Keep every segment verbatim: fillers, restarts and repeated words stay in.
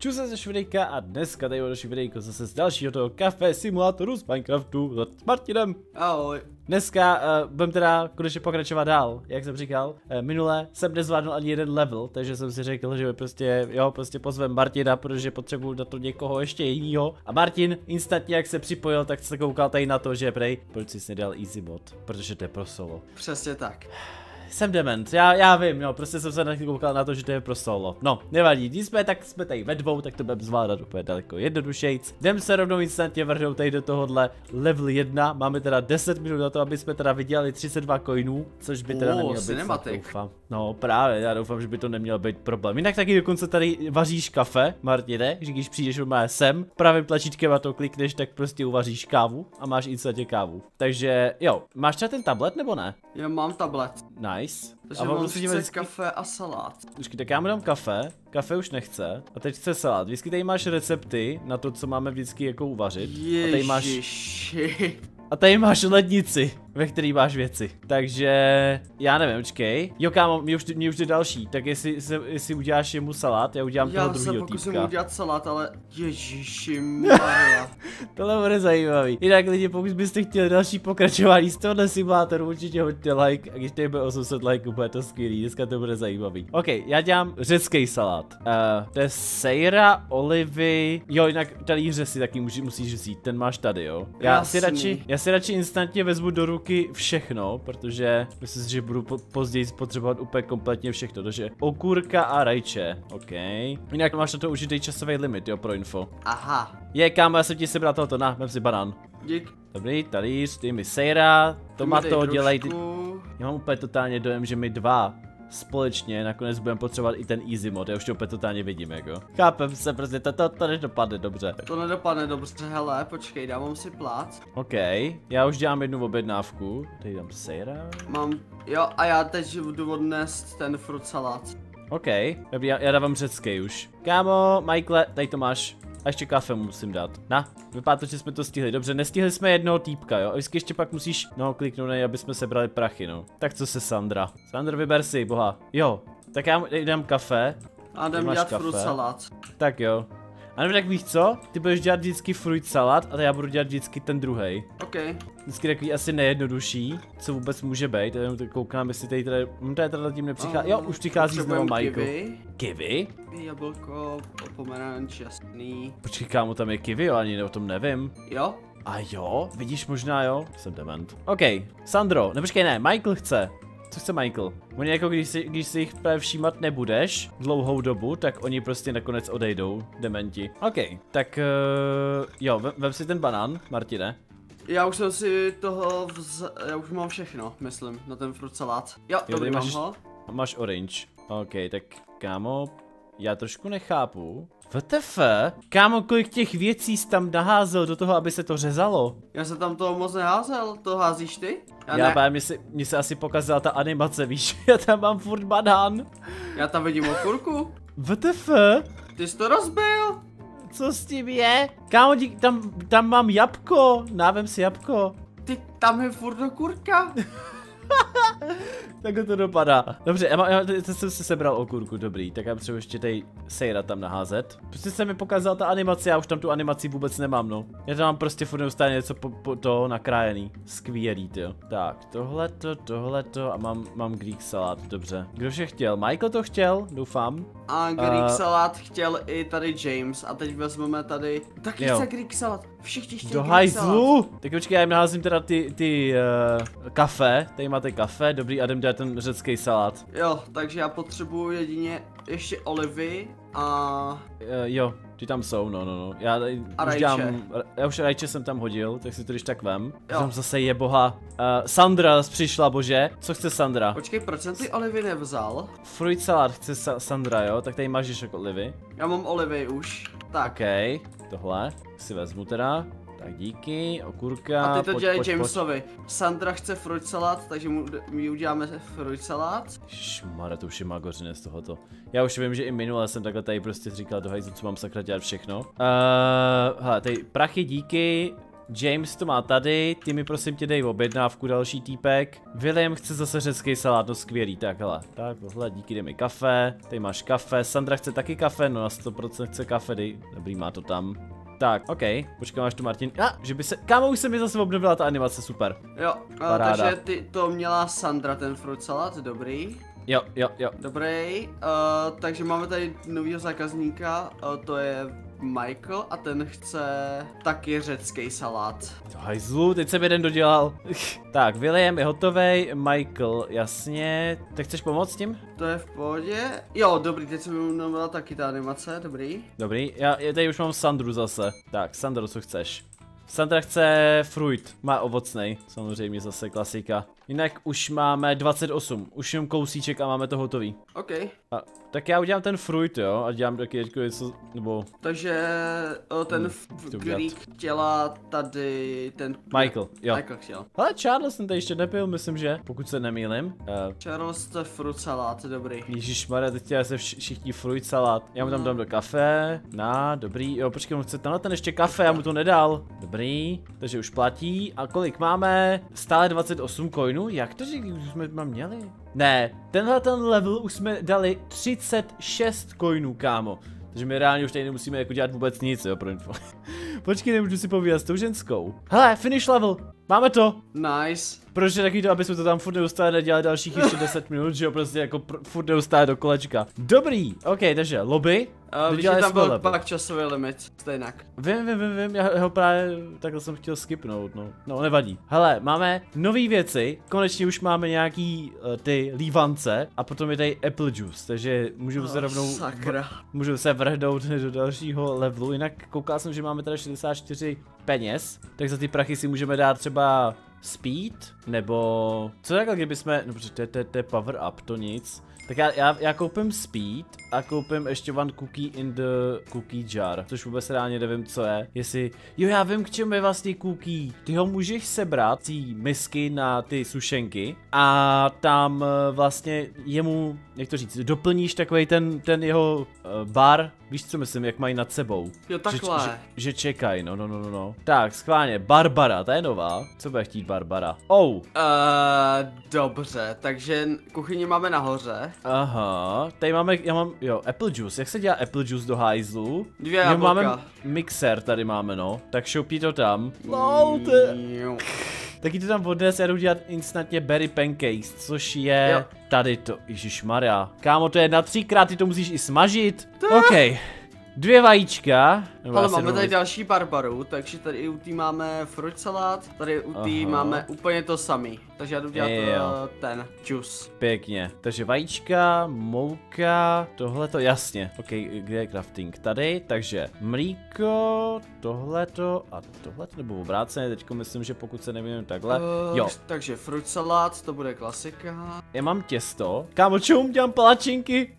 Čus se Švidejka a dneska tady další videjko zase z dalšího toho kafe simulátoru z Minecraftu s Martinem. Ahoj. Dneska uh, budem teda konečně pokračovat dál, jak jsem říkal. Uh, minule jsem nezvládnul ani jeden level, takže jsem si řekl, že prostě, jo, prostě pozvem Martina, protože potřebuju na to někoho ještě jinýho. A Martin instantně jak se připojil, tak se koukal tady na to, že prej, proč jsi nedal easy mod, protože to je pro solo. Přesně tak. Jsem dement, já, já vím, no, prostě jsem se koukal na to, že to je pro solo. No, nevadí, když jsme, tak jsme tady ve dvou, tak to budeme zvládat úplně daleko jednodušejc. Jdem se rovnou instantně vrhnout tady do tohohle level jedna, máme teda deset minut na to, aby jsme teda vydělali třicet dva coinů, což by teda nemělo být, doufám. No právě, já doufám, že by to neměl být problém. Jinak taky dokonce tady vaříš kafe, Martine, že když přijdeš normálně sem, pravým tlačítkem a to klikneš, tak prostě uvaříš kávu a máš instantně kávu. Takže jo, máš třeba ten tablet nebo ne? Já mám tablet. Nice. Takže mám chce vždycky... kafe a salát. Počkej, tak já mu dám kafe, kafe už nechce, a teď chce salát. Vždycky tady máš recepty na to, co máme vždycky jako uvařit. Ježiši. A tady máš... A tady máš lednici, ve který máš věci. Takže já nevím, počkej. Jo, kámo, mě už, mě už je další, tak jestli, se, jestli uděláš jemu salát, já udělám já toho druhýho týpka. Já se pokusím udělat salát, ale ježišimarja. Tohle bude zajímavý. Jinak lidi, pokud byste chtěli další pokračování z tohohle simulátoru, určitě hoďte like, a když tady bude osm set lajků, bude to skvělý, dneska to bude zajímavý. OK, já dělám řecký salát. Uh, to je sejra, olivy, jo, jinak talíře si taky musí, musíš vzít, ten máš tady, jo. Já Jasný. si radši, já si radši instantně vezmu do ruky všechno, protože myslím si, že budu po později potřebovat úplně kompletně všechno, takže okurka a rajče, OK. Jinak máš na to určitý časový limit, jo, pro info. Aha. Je, kámo, já jsem ti sebral tohoto, na, vem si banán. Dík. Dobrý, talíř, ty mi sejra, tomato, dělej ty... Já mám úplně totálně dojem, že my dva společně nakonec budeme potřebovat i ten easy mod, já už to úplně totálně vidím, jako. Chápem se, prostě to, to, to nedopadne dobře. To nedopadne dobře, hele, počkej, dávám si plát. OK, já už dělám jednu objednávku, tady dám sejra. Mám, jo, a já teď jdu odnést ten fruit salát. OK, já, já dávám řecký už. Kámo, Michael, tady to máš. A ještě kafe musím dát. Na, vypadá to, že jsme to stihli. Dobře, nestihli jsme jednoho týpka, jo. Vždycky ještě pak musíš, no, kliknout na něj, aby jsme sebrali prachy, no. Tak co se Sandra? Sandra, vyber si, boha. Jo, tak já dám kafe. A jdem dělat fruit salát. Tak jo. A nebo tak víš co? Ty budeš dělat vždycky fruit salad a já budu dělat vždycky ten druhej. OK. Vždycky takový asi nejjednodušší, co vůbec může být. Já to koukám, jestli tady tady, hm, tady tady tím nepřichází. Jo, už přichází znovu Michael. Kiwi. Kiwi? Jablko, pomeranč, jasný. Počkej, kámo, tam je kiwi, jo, ani o tom nevím. Jo? A jo, vidíš možná jo? Jsem dement. OK, Sandro, ne počkej, ne, Michael chce. Co chce Michael? Oni jako když si, když si jich všímat nebudeš dlouhou dobu, tak oni prostě nakonec odejdou, dementi. OK, tak uh, jo, vem, vem si ten banán, Martine. Já už jsem si toho vz... já už mám všechno, myslím, na ten fruit salát. Jo, jo dobrý, mám máš, ho. Máš orange. OK, tak kámo, já trošku nechápu. W T F? Kámo, kolik těch věcí jsi tam naházel do toho, aby se to řezalo? Já jsem tam toho moc neházel, to házíš ty? Já, já ne. Mně se, mně se asi pokazila ta animace, víš, já tam mám furt banán. Já tam vidím okurku. W T F? Ty jsi to rozbil? Co s tím je? Kámo, dík, tam, tam mám jabko, návem si jabko. Ty, tam je furt okurka. Tak to dopadá. Dobře, já, mám, já to jsem si sebral okurku, dobrý, tak já potřebuji ještě tady sejra tam naházet. Prostě se mi pokazala ta animace, já už tam tu animaci vůbec nemám, no. Já tam mám prostě furt neustále něco po, po to nakrájený. Skvělý, jo. Tak, tohleto, tohleto a mám, mám Greek salát, dobře. Kdo vše chtěl? Michael to chtěl, doufám. A Greek uh, salát chtěl i tady James a teď vezmeme tady, taky chce Greek salát. Všichni chtějí do Greek salát. Tak počkej, já jim naházím teda ty, ty uh, kafe, tady máte kafe, dobrý, a jdem dělat ten řecký salát. Jo, takže já potřebuju jedině ještě olivy a... Uh, jo, ty tam jsou, no, no, no. Já a už dělám, já už rajče jsem tam hodil, tak si to když tak vem. Jo. Tam zase je boha. Uh, Sandra přišla, bože. Co chce Sandra? Počkej, proč jsem ty olivy nevzal? Fruit salad chce sa Sandra, jo? Tak tady máš jako olivy. Já mám olivy už. Tak. OK, tohle si vezmu teda. Tak díky, okurka. A ty to pojď, dělej pojď, Jamesovi. Pojď. Sandra chce fruit salát, takže mu, my uděláme fruit salát. Šmara, to už je magořine z tohoto. Já už vím, že i minule jsem takhle tady prostě říkal do hajzu, co mám sakra dělat všechno. Uh, hele, tady prachy díky. James to má tady, ty mi prosím tě dej objednávku, další týpek. William chce zase řecký salát, no skvělý, tak hele. Tak, tohle, díky, dej mi kafe, tady máš kafe, Sandra chce taky kafe, no na sto procent chce kafe, dej, dobrý, má to tam. Tak, OK, počkám až tu Martin, a, ah, že by se, kámo, už se mi zase obnovila ta animace, super. Jo, a, takže ty to měla Sandra, ten fruit salad, dobrý. Jo, jo, jo. Dobrý, uh, takže máme tady novýho zákazníka, uh, to je Michael a ten chce taky řecký salát. Hajzlu, teď jsem jeden dodělal. Tak, William je hotovej, Michael, jasně. Tak chceš pomoct s tím? To je v pohodě. Jo, dobrý, teď jsem mluvila taky ta animace, dobrý. Dobrý, já, já tady už mám Sandru zase. Tak, Sandro, co chceš? Sandra chce fruit, má ovocnej, samozřejmě zase klasika. Jinak už máme dvacet osm, už jenom kousíček a máme to hotový. OK. A, tak já udělám ten fruit, jo, a dělám taky teďko něco, nebo... Takže o, ten hmm, Greek chtěla tady ten... Michael, jo. Michael chtěl. Ale Charles jsem tady ještě nepil, myslím, že, pokud se nemýlim. Uh, Charles to je fruit salát, dobrý. Ježišmarja, teď chtěla se vš všichni fruit salát. Já mu tam dám do kafe, na, dobrý, jo, počkej, on chce tenhle ten ještě kafe, já mu to nedal. Dobrý, takže už platí. A kolik máme? Stále dvacet osm coinů? Jak to, že už jsme tam měli? Ne, tenhle ten level už jsme dali třicet šest coinů, kámo. Takže my reálně už tady nemusíme jako dělat vůbec nic, jo, pro info. Počkej, nemůžu si povídat s tou ženskou. Hele, finish level, máme to. Nice. Proč je taky to, aby jsme to tam furt neustále nedělali dalších ještě deset minut, že jo, prostě jako furt neustále do kolečka. Dobrý, ok, takže lobby. Uh, víš, že tam byl pak časový limit, stejnak. Vím, vím, vím, vím, já ho právě takhle jsem chtěl skipnout, no. No, nevadí. Hele, máme nové věci, konečně už máme nějaký uh, ty lívance a potom je tady apple juice, takže můžu oh, se rovnou, sakra. můžu se vrhnout do dalšího levelu, jinak koukal jsem, že máme tady šedesát čtyři peněz, tak za ty prachy si můžeme dát třeba speed, nebo co takhle, kdyby jsme, no protože to, to, to je power up, to nic. Tak já, já, já koupím speed a koupím ještě one cookie in the cookie jar, což vůbec reálně nevím, co je. Jestli, jo, já vím, k čemu je vlastně cookie. Ty ho můžeš sebrat, ty misky na ty sušenky a tam vlastně jemu, jak to říct, doplníš takovej ten, ten jeho uh, bar, víš co myslím, jak mají nad sebou. Jo, takhle. Že, že, že čekaj, no, no, no, no. Tak, schválně, Barbara, ta je nová. Co bude chtít Barbara? Oh. Uh, dobře, takže kuchyni máme nahoře. Aha, tady máme, já mám, jo, apple juice, jak se dělá apple juice do hajzlu? Dvě jablka. Máme mixer, tady máme, no, tak šoupni to tam. Lol, to je... Taky to tam odnes, já jdu dělat instantně berry pancakes, což je jo. Tady to, ježišmarja. Kámo, to je na třikrát, ty to musíš i smažit. OK. Dvě vajíčka. Ale máme tady další barbaru, takže tady u tý máme fruit salát, tady u tý máme úplně to samý. Takže já jdu dělat je, uh, ten juice. Pěkně. Takže vajíčka, mouka, tohleto, jasně. OK, kde je crafting? Tady, takže mlíko, tohleto a tohleto, nebo obráceně, teďko myslím, že pokud se nevím takhle. Uh, jo. Takže fruit salát, to bude klasika. Já mám těsto. Kámo, čemu dělám palačinky?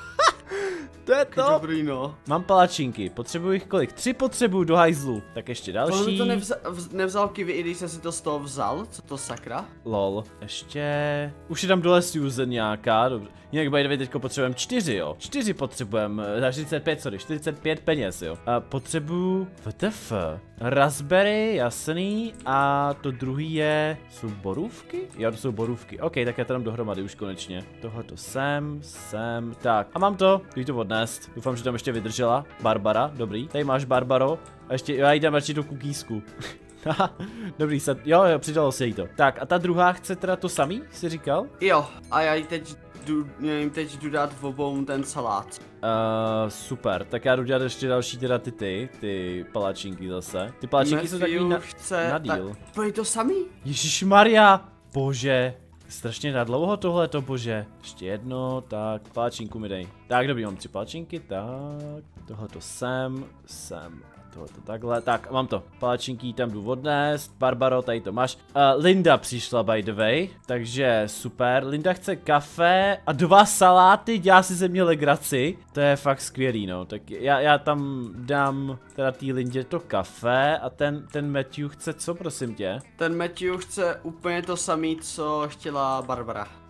To je to. Dobrý, no. Mám palačinky, potřebuji jich kolik? Tři potřebuju do hajzlu. Tak ještě další. Ale to nevzal, nevzal Kiwi, i když jsi si to z toho vzal? Co to sakra? Lol. Ještě... Už je tam dole Susan nějaká, dobře. Jinak by the way teďko potřebujeme čtyři, jo. Čtyři potřebujeme, čtyřicet pět, sorry, čtyřicet pět peněz, jo. A potřebuju, W T F. Raspberry, jasný, a to druhý je, jsou borůvky? Jo, to jsou borůvky, ok, tak já to dám dohromady už konečně. Tohle to sem, sem, tak. A mám to, jdu to odnést, doufám, že tam ještě vydržela. Barbara, dobrý, tady máš Barbaro. A ještě, já jí dám radši do kukísku. Dobrý, sad, jo, jo, přidalo se jí to. Tak, a ta druhá chce teda to samý, jsi říkal? Jo, a já jí teď jdu, jim teď jdu dát v obou ten salát. Uh, super, tak já jdu dělat ještě další teda ty ty, ty palačinky zase. Ty palačinky jsou takový na, chce, na díl. To je to samý? Ježišmarja, bože. Strašně na dlouho tohleto, bože. Ještě jedno, tak, palačinku mi dej. Tak, dobrý, mám tři palačinky, tak, tohleto sem, sem. Tohleto takhle, tak mám to, palačinky tam jdu odnést, Barbaro, tady to máš. Uh, Linda přišla by the way, takže super, Linda chce kafe a dva saláty, dělá si ze mě legraci, to je fakt skvělý, no, tak já, já tam dám teda tý Lindě to kafe a ten, ten Matthew chce co, prosím tě? Ten Matthew chce úplně to samý, co chtěla Barbara.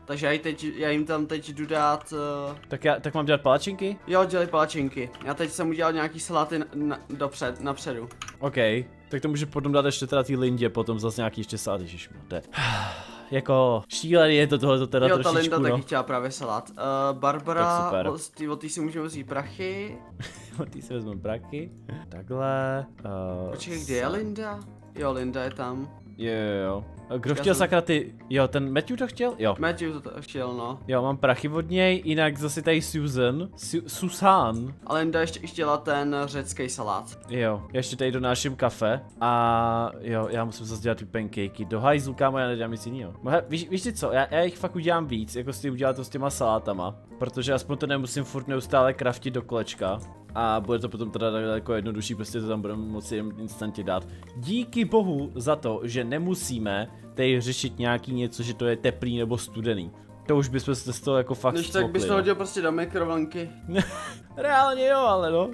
Takže já, jí teď, já jim tam teď jdu dát... Uh... Tak, já, tak mám dělat palačinky? Jo, dělej palačinky. Já teď jsem udělal nějaký saláty na, na, dopřed, napředu. OK, tak to může potom dát ještě teda té Lindě, potom zase nějaký ještě salát, ježišmarja. Jako šílený je to tohleto teda jo, trošičku, ta Linda no. taky chtěla právě salát. Uh, Barbara, od té si můžeme vzít prachy. Od té si vezmeme prachy. Takhle. Uh, Počkej, kde je Linda? Jo, Linda je tam. Jo, jo, jo. Kdo chtěl jsem... sakra ty, jo, ten Matthew to chtěl? Jo. Matthew to chtěl, no. Jo, mám prachy od něj, jinak zase tady Susan, Su Susan. Ale Linda ještě chtěla ten řecký salát. Jo, já ještě tady donáším kafe a jo, já musím zase dělat ty pancakey. Do hajzlu, kámo, já nedělám nic jinýho. Víš, víš ty co, já, já jich fakt udělám víc, jako si udělat to s těma salátama. Protože aspoň to nemusím furt neustále craftit do kolečka. A bude to potom teda jako jednodušší, prostě to tam budeme moci jen instantně dát. Díky bohu za to, že nemusíme tady řešit nějaký něco, že to je teplý nebo studený. To už bychom se z toho jako fakt Když tak bys to hodil prostě do mikrovlnky. Reálně jo, ale no.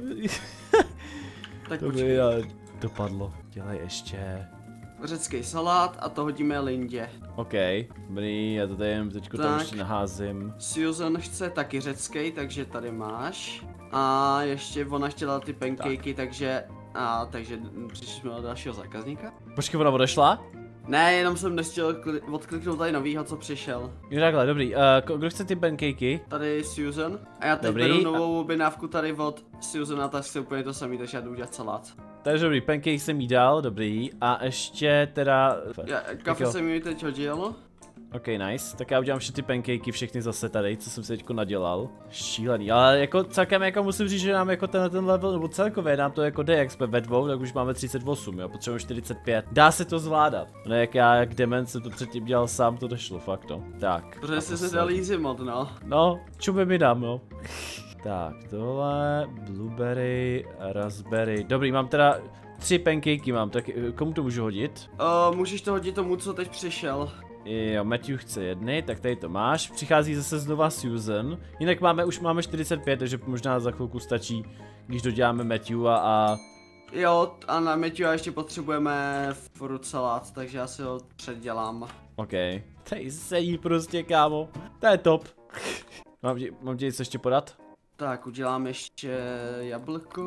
Tak to by dopadlo. Dělej ještě. Řecký salát a to hodíme Lindě. OK, dobrý, já to tady jen teďko tam ještě naházím. Susan chce taky řecký, takže tady máš. A ještě ona chtěla ty pancakey, tak. takže... A takže přišli jsme do dalšího zákazníka. Počkej, ona odešla? Ne, jenom jsem nestihl odkliknout tady novýho, co přišel. Jo, takhle, dobrý. Uh, kdo chce ty pancakey? Tady Susan. A já teď dobrý. beru novou objednávku tady od Susan a tak chce úplně to samý, takže já jdu udělat salát. Takže dobrý, pancake jsem jí dal, dobrý. A ještě teda... Já, kafe jsem jí teď hodil. OK, nice. Tak já udělám všechny ty pancakey, všechny zase tady, co jsem si teďko nadělal. Šílený, ale jako celkem jako musím říct, že nám jako ten, ten level, nebo celkově nám to jako jde, jak jsme ve dvou, tak už máme třicet osm, jo, potřebujeme čtyřicet pět. Dá se to zvládat. Ne, jak já, jak dement jsem to předtím dělal sám, to došlo, fakt to. Tak. Protože jsi se dal easy mod, no. No, čuby mi dám, no. Tak, tohle, blueberry, raspberry. Dobrý, mám teda tři pancakey mám, tak komu to můžu hodit? Uh, můžeš to hodit tomu, co teď přišel. Jo, Matthew chce jedny, tak tady to máš. Přichází zase znova Susan. Jinak máme, už máme čtyřicet pět, takže možná za chvilku stačí, když doděláme Matthewa a... Jo, a na Matthewa ještě potřebujeme fruit salát, takže já si ho předdělám. OK. Tady sedí prostě, kámo. To je top. mám ti, mám ti něco ještě podat? Tak, udělám ještě jablko,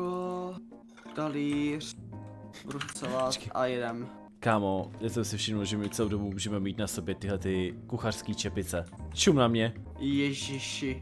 talíř, fruit salát a jedem. Kámo, já jsem si všiml, že my celou dobu můžeme mít na sobě tyhle ty kuchařský čepice. Čum na mě. Ježiši.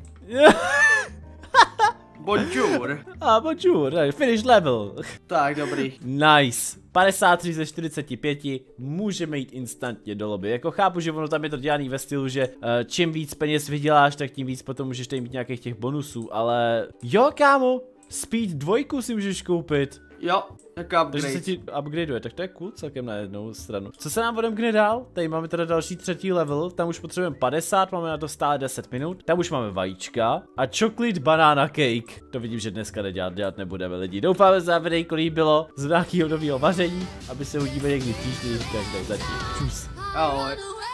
Bonjour. A ah, bonjour, finish level. Tak, dobrý. Nice. padesát tři ze čtyřicet pět, můžeme jít instantně do lobby. Jako chápu, že ono tam je to dělaný ve stylu, že uh, čím víc peněz vyděláš, tak tím víc potom můžeš tady mít nějakých těch bonusů, ale... Jo, kámo, Speed dvojku si můžeš koupit. Jo, jako upgrade. Takže se ti upgradeuje, tak to je cool celkem na jednou stranu. Co se nám odemkne dál? Tady máme teda další třetí level, tam už potřebujeme padesát, máme na to stále deset minut. Tam už máme vajíčka a chocolate banana cake. To vidím, že dneska nedělat, dělat nebudeme lidi. Doufáme, že se vám videjko líbilo z nějakého nového vaření, aby se uvidíme někdy příště, tak zatím. Čus. Ahoj.